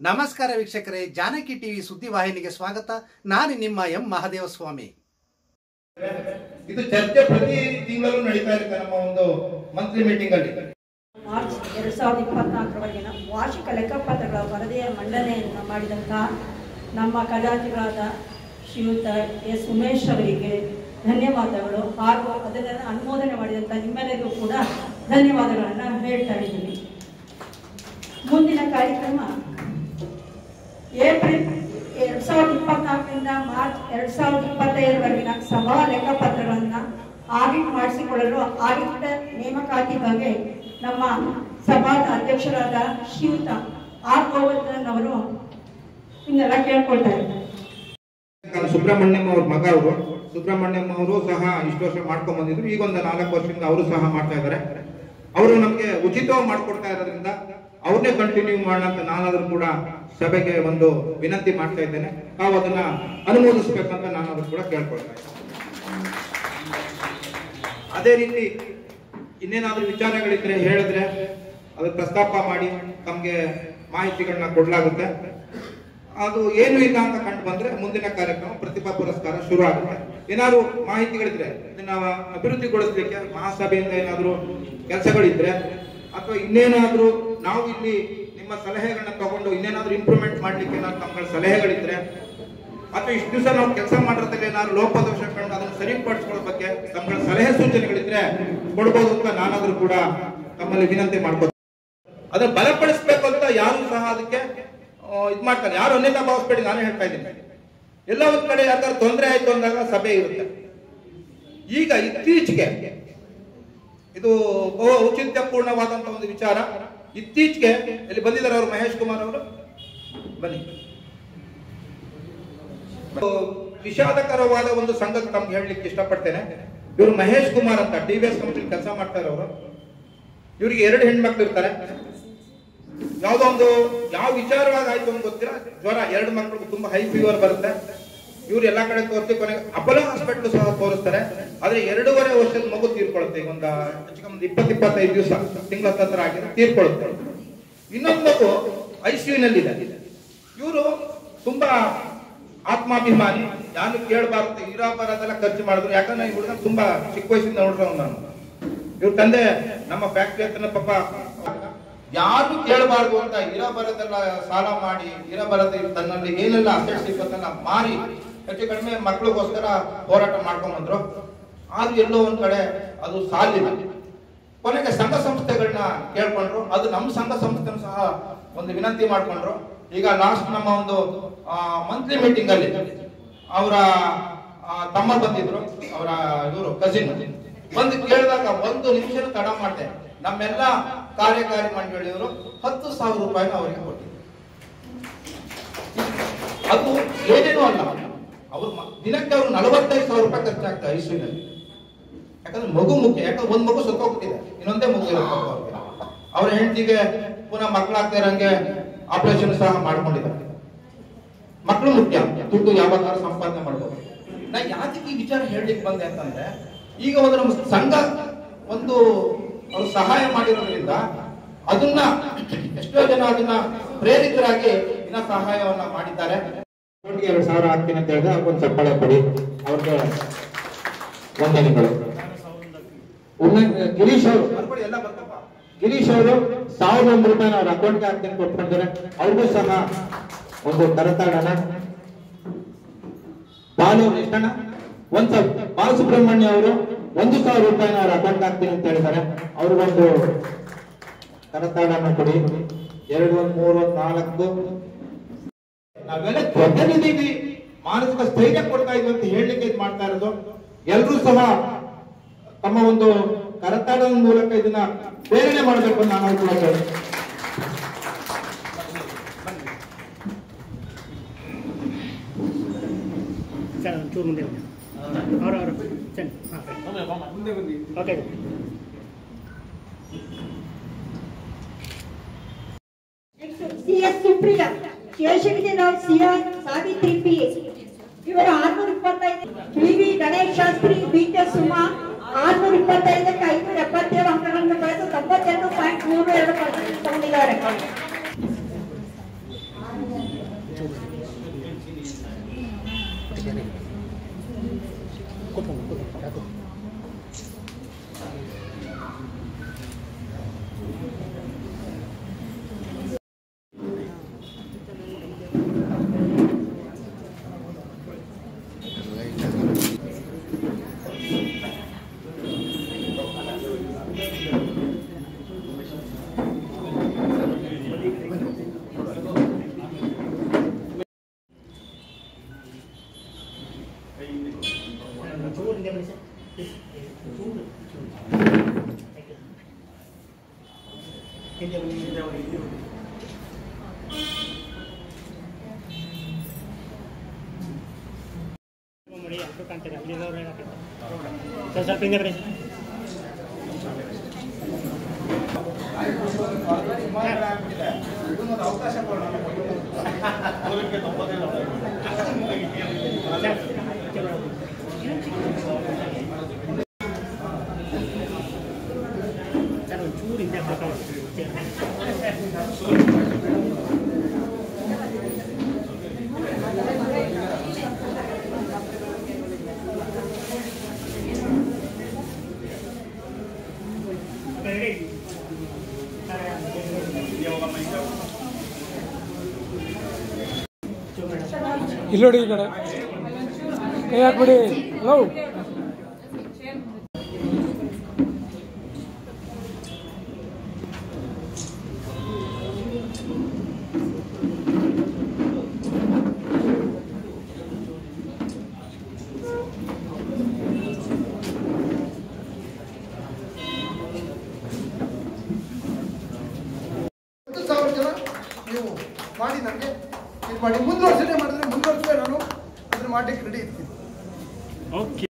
ನಮಸ್ಕಾರ ವೀಕ್ಷಕರೇ, ಜಾನಕಿ ಟಿವಿ ಸುದ್ದಿವಾಹಿನಿಗೆ ಸ್ವಾಗತ. ನಾನು ನಿಮ್ಮ ಎಂ ಮಹದೇವಸ್ವಾಮಿ. ಇದು ಚರ್ಚೆ ಪ್ರತಿ ತಿಂಗಳು ನಡೀತಾ ಇರುತ್ತೆ ನಮ್ಮ ಒಂದು ಮಂತ್ಲಿ ಮೀಟಿಂಗ್ ಅಲ್ಲಿ. ಮಾರ್ಚ್ 2024 ವಾರ್ಷಿಕ ಲೆಕ್ಕಪತ್ರಗಳ ವರದಿಯ ಮಂಡನೆಯನ್ನು ಮಾಡಿದಂತಹ ನಮ್ಮ ಖಜಾಂಚಿಗಳಾದ ಶ್ರೀಯುತ ಎಸ್ ಉಮೇಶ್ ಅವರಿಗೆ ಧನ್ಯವಾದಗಳು ಹಾಗೂ ಅದನ್ನು ಅನುಮೋದನೆ ಮಾಡಿದಂಥ ನಿಮ್ಮೆಲ್ಲರಿಗೂ ಕೂಡ ಧನ್ಯವಾದಗಳನ್ನು ಹೇಳ್ತಾ ಇದ್ದೀನಿ. ಮುಂದಿನ ಕಾರ್ಯಕ್ರಮ ಏಪ್ರಿಲ್ 2024ರಿಂದ ಮಾರ್ಚ್ 2025ರವರೆಗಿನ ಸಭಾ ಲೆಕ್ಕಪತ್ರಗಳನ್ನು ಆಡಿಟ್ ಮಾಡಿಸಿಕೊಳ್ಳಲು ಆಡಿಟ್ ನೇಮಕಾತಿ ಬಗ್ಗೆ ನಮ್ಮ ಸಭಾದ ಅಧ್ಯಕ್ಷರಾದ ಶ್ರೀಯುತ ಆರ್ ಗೋವರ್ಧನ್ ಅವರು ಇನ್ನೆಲ್ಲ ಕೇಳ್ಕೊಳ್ತಾ ಇದ್ದಾರೆ. ಸುಬ್ರಹ್ಮಣ್ಯಂ ಅವ್ರ ಮಗ ಅವರು, ಸುಬ್ರಹ್ಮಣ್ಯಂ ಅವರು ಸಹ ಇಷ್ಟು ವರ್ಷ ಮಾಡ್ಕೊಂಡ್ ಬಂದಿದ್ರು. ಈಗ ಒಂದು 4 ವರ್ಷದಿಂದ ಅವರು ಸಹ ಮಾಡ್ತಾ ಇದ್ದಾರೆ. ಅವರು ನಮ್ಗೆ ಉಚಿತವಾಗಿ ಮಾಡ್ಕೊಡ್ತಾ ಇರೋದ್ರಿಂದ ಅವ್ರನ್ನೇ ಕಂಟಿನ್ಯೂ ಮಾಡೋಣ ಅಂತ ನಾನಾದ್ರೂ ಕೂಡ ಸಭೆಗೆ ಒಂದು ವಿನಂತಿ ಮಾಡ್ತಾ ಇದ್ದೇನೆ. ನಾವು ಅದನ್ನ ಅನುಮೋದಿಸ್ಬೇಕಂತ ನಾನಾದ್ರೂ ಕೂಡ ಕೇಳ್ಕೊಳ್ತಾ ಇದ್ದೇನೆ. ಅದೇ ರೀತಿ ಇನ್ನೇನಾದ್ರೂ ವಿಚಾರಗಳಿದ್ರೆ ಹೇಳಿದ್ರೆ ಅದು ಪ್ರಸ್ತಾಪ ಮಾಡಿ ತಮ್ಗೆ ಮಾಹಿತಿಗಳನ್ನ ಕೊಡ್ಲಾಗುತ್ತೆ. ಅದು ಏನು ಇಲ್ಲ ಅಂತ ಕಂಡು ಬಂದ್ರೆ ಮುಂದಿನ ಕಾರ್ಯಕ್ರಮ ಪ್ರತಿಭಾ ಪುರಸ್ಕಾರ ಶುರು ಆಗುತ್ತೆ. ಏನಾದ್ರು ಮಾಹಿತಿಗಳಿದ್ರೆ ಇದನ್ನ ಅಭಿವೃದ್ಧಿಗೊಳಿಸ್ಲಿಕ್ಕೆ ಮಹಾಸಭೆಯಿಂದ ಏನಾದ್ರು ಕೆಲಸಗಳಿದ್ರೆ ಅಥವಾ ಇನ್ನೇನಾದ್ರೂ ನಾವು ಇಲ್ಲಿ ನಿಮ್ಮ ಸಲಹೆಗಳನ್ನ ತಗೊಂಡು ಇನ್ನೇನಾದ್ರೂ ಇಂಪ್ರೂವ್ಮೆಂಟ್ ಮಾಡ್ಲಿಕ್ಕೆ ಏನಾದ್ರು ತಮ್ಮ ಸಲಹೆಗಳಿದ್ರೆ ಅಥವಾ ಇಷ್ಟು ದಿವಸ ನಾವು ಕೆಲಸ ಮಾಡಿರೋದ್ರಲ್ಲಿ ಏನಾದ್ರು ಲೋಪದೋಷ ಕಂಡು ಅದನ್ನು ಸರಿಪಡಿಸ್ಕೊಳ್ಳೋ ಬಗ್ಗೆ ತಮ್ಮ ಸಲಹೆ ಸೂಚನೆಗಳಿದ್ರೆ ಕೊಡ್ಬೋದು ಅಂತ ನಾನಾದ್ರೂ ಕೂಡ ತಮ್ಮಲ್ಲಿ ವಿನಂತಿ ಮಾಡ್ಬೋದು. ಅದನ್ನ ಬಲಪಡಿಸ್ಬೇಕು ಅಂತ ಯಾರು ಸಹ ಅದಕ್ಕೆ ಇದ್ ಮಾಡ್ತಾರೆ. ಯಾರು ಅನ್ಯತಾ ಭಾವಿಸ್ಬೇಡಿ, ನಾನೇ ಹೇಳ್ತಾ ಇದ್ದೀನಿ. ಎಲ್ಲ ಒಂದ್ ಕಡೆ ಯಾವ್ದಾದ್ರು ತೊಂದರೆ ಆಯ್ತು ಅಂದಾಗ ಸಭೆ ಇರುತ್ತೆ. ಈಗ ಇತ್ತೀಚೆಗೆ ಇದು ಬಹು ಔಚಿತ್ಯಪೂರ್ಣವಾದಂತ ಒಂದು ವಿಚಾರ. ಇತ್ತೀಚೆಗೆ ಇಲ್ಲಿ ಬಂದಿದ್ದಾರೆ ಅವರು, ಮಹೇಶ್ ಕುಮಾರ್ ಅವರು ಬನ್ನಿ. ವಿಷಾದಕರವಾದ ಒಂದು ಸಂಗತಿ ತಮ್ಗೆ ಹೇಳಲಿಕ್ಕೆ ಇಷ್ಟಪಡ್ತೇನೆ. ಇವರು ಮಹೇಶ್ ಕುಮಾರ್ ಅಂತ TVS ಕಂಪನಿ ಕೆಲಸ ಮಾಡ್ತಾ ಇರೋರು. ಇವರಿಗೆ 2 ಹೆಣ್ಮಕ್ಳು ಇರ್ತಾರೆ. ಯಾವ್ದೋ ಒಂದು ಯಾವ ವಿಚಾರವಾಗಿ ಆಯ್ತು ಅಂತ ಗೊತ್ತಿಲ್ಲ, ಜ್ವರ, 2 ಮಕ್ಕಳಿಗೂ ತುಂಬಾ ಹೈ ಫೀವರ್ ಬರುತ್ತೆ. ಇವ್ರು ಎಲ್ಲಾ ಕಡೆ ತೋರಿಸಿ ಕೊನೆಗೆ ಅಪೋಲೋ ಹಾಸ್ಪಿಟಲ್ ಸಹ ತೋರಿಸ್ತಾರೆ. ಆದ್ರೆ 2.5 ವರ್ಷದ ಮಗು ತೀರ್ಕೊಳ್ಳುತ್ತೆ. ಈಗ ಒಂದು 20-25 ದಿವಸ, ತಿಂಗಳ ಹತ್ರ ಆಗಿದೆ, ತೀರ್ಕೊಳ್ಳುತ್ತೆ. ಇನ್ನೊಂದು ಮಗು ICU ನಲ್ಲಿದೆ. ಇವರು ತುಂಬಾ ಆತ್ಮಾಭಿಮಾನಿ, ಯಾರು ಕೇಳಬಾರ್ದು, ಇರೋ ಬರೋದೆಲ್ಲ ಖರ್ಚು ಮಾಡಿದ್ರು. ಯಾಕಂದ್ರೆ ಈ ಹುಡುಗ ತುಂಬಾ ಚಿಕ್ಕ ವಯಸ್ಸಿಂದ ನೋಡ್ರವ್ ನಾನು. ಇವ್ರ ತಂದೆ ನಮ್ಮ ಫ್ಯಾಕ್ಟ್ರಿ ಹತ್ರ ಪಾಪ ಯಾರು ಕೇಳಬಾರ್ದು ಅಂತ ಇರೋ ಬರೋದೆಲ್ಲ ಸಾಲ ಮಾಡಿ, ಇರೋ ಬರೋದ ತನ್ನಲ್ಲಿ ಏನೆಲ್ಲ ಅಸೆಟ್ಸ್ ಇಪ್ಪತ್ತನ್ನ ಮಾರಿ ಹೆಚ್ಚು ಕಡಿಮೆ ಮಕ್ಕಳಿಗೋಸ್ಕರ ಹೋರಾಟ ಮಾಡ್ಕೊಂಡ್ ಬಂದ್ರು. ಆದ್ರೂ ಎಲ್ಲೋ ಒಂದ್ ಕಡೆ ಅದು ಸಾಲಿಲ್ಲ. ಕೊನೆಗೆ ಸಂಘ ಸಂಸ್ಥೆಗಳನ್ನ ಕೇಳ್ಕೊಂಡ್ರು. ಅದು ನಮ್ಮ ಸಂಘ ಸಂಸ್ಥೆ ಸಹ ಒಂದು ವಿನಂತಿ ಮಾಡ್ಕೊಂಡ್ರು. ಈಗ ಲಾಸ್ಟ್ ನಮ್ಮ ಒಂದು ಮಂತ್ಲಿ ಮೀಟಿಂಗ್ ಅಲ್ಲಿ ಅವರ ತಮ್ಮ ಬಂದಿದ್ರು, ಅವರ ಇವರು ಕಸಿನ್ ಬಂದು ಕೇಳಿದಾಗ 1 ನಿಮಿಷ ತಡ ಮಾಡ್ದೆ. ನಮ್ಮೆಲ್ಲ ಕಾರ್ಯಕಾರಿ ಮಂಡಳಿಯವರು 10,000 ರೂಪಾಯಿನ ಅವರಿಗೆ ಕೊಟ್ಟಿದ್ರು. ಅದು ಏನೇನೂ ಅಲ್ಲ. ಅವ್ರು ದಿನಕ್ಕೆ ಅವ್ರು 45,000 ರೂಪಾಯಿ ಖರ್ಚಾಗ್ತದೆ ಐಸಿಯುನಲ್ಲಿ. ಯಾಕಂದ್ರೆ ಮಗು ಮುಖ್ಯ. ಯಾಕಂದ್ರೆ ಒಂದ್ ಮಗು ಸತ್ತೋಗ್ಬಿಟ್ಟಿದೆ, ಇನ್ನೊಂದೇ ಮಗು ಇರುತ್ತೆ ಅವ್ರಿಗೆ. ಅವ್ರ ಹೆಂಡತಿಗೆ ಪುನಃ ಮಕ್ಕಳಾಗ್ತಾ ಇರಂಗೆ ಆಪರೇಷನ್ ಸಹ ಮಾಡ್ಕೊಂಡಿದ್ದಾರೆ. ಮಕ್ಕಳು ಮುಖ್ಯ, ದುಡ್ಡು ಯಾವಾಗ ಸಂಪಾದನೆ ಮಾಡ್ಬೋದು. ನಾ ಯಾಕೆ ಈ ವಿಚಾರ ಹೇಳಲಿಕ್ಕೆ ಬಂದೆ ಅಂತಂದ್ರೆ, ಈಗ ಒಂದು ನಮ್ಮ ಸಂಘ ಒಂದು ಅವರು ಸಹಾಯ ಮಾಡಿರೋದ್ರಿಂದ ಅದನ್ನ ಎಷ್ಟೋ ಜನ ಅದನ್ನ ಪ್ರೇರಿತರಾಗಿ ಇನ್ನ ಸಹಾಯವನ್ನ ಮಾಡಿದ್ದಾರೆ. 2,000 ಹಾಕ್ತೀನಿ ಅಂತ ಹೇಳಿದ್ರೆ ಅವ್ರಿಗೊಂದು ಚಪ್ಪಾಳೆ ಕೊಡಿ, ಅವ್ರಿಗೆ ವಂದನೆಗಳು. ಗಿರೀಶ್ ಅವರು ಎಲ್ಲ ಬರ್ತಪ್ಪ. ಗಿರೀಶ್ ಅವರು 1,001 ರೂಪಾಯಿನ ಅವ್ರ ಅಕೌಂಟ್ಗೆ ಹಾಕ್ತೀನಿ ಕೊಟ್ಕೊಂಡಿದ್ದಾರೆ. ಅವ್ರಿಗೂ ಸಹ ಒಂದು ಕರತಾಡನ. ಬಾಲು ಎಷ್ಟಣ್ಣ? ಬಾಲಸುಬ್ರಹ್ಮಣ್ಯ ಅವರು 1,000 ರೂಪಾಯಿನ ಅವ್ರ ಅಕೌಂಟ್ ಹಾಕ್ತೀನಿ ಅಂತ ಹೇಳಿದ್ದಾರೆ. ಅವ್ರಿಗೊಂದು ಕರತಾಡನ ಕೊಡಿ. 2, 3, 4 ನಾವೆಲ್ಲ ಜೊತೆಲಿದ್ದೀವಿ, ಮಾನಸಿಕ ಸ್ಥೈರ್ಯ ಕೊಡ್ತಾ ಇದ್ವಿ ಅಂತ ಹೇಳಲಿಕ್ಕೆ ಇದು ಮಾಡ್ತಾ ಇರೋದು. ಎಲ್ಲರೂ ಸಹ ತಮ್ಮ ಒಂದು ಕರತಾಡದ ಮೂಲಕ ಇದನ್ನ ಪ್ರೇರಣೆ ಮಾಡಬೇಕು ಅಂತ ನಾನು ಕೂಡ ಹೇಳ್ತೀನಿ. CS Supriya, Sheshagiri Rao CR, Savitri P, ಇವರು 625, PV ಗಣೇಶ್ ಶಾಸ್ತ್ರಿ, BTS ಸುಮಾ 625ಕ್ಕೆ 577 ಅಂಕಗಳನ್ನು ಪಡೆದು 92.32% ತಗೊಂಡಿದ್ದಾರೆ. ಸ್ವಲ್ಪ ಹಿಂದೆ ಬರ್ರಿ. ಅವಕಾಶ ಸರ್ ಒಂಚೂರು ಹಿಂದೆ ಇಲ್ಲಿ ನೋಡಿ ಈ ಕಡೆ ಕೈ ಹಾಕ್ಬಿಡಿ. ಹಲೋ ನೀವು ಮಾಡಿ ನನಗೆ ಇದು ಮಾಡಿ ಮುಂದುವರ್ಸನೆ ಮಾಡಿದ್ರೆ ಮುಂದುವರ್ಸಲೇ ನಾನು ಅದನ್ನು ಮಾಡಲಿಕ್ಕೆ ರೆಡಿ ಇರ್ತೀನಿ. ಓಕೆ.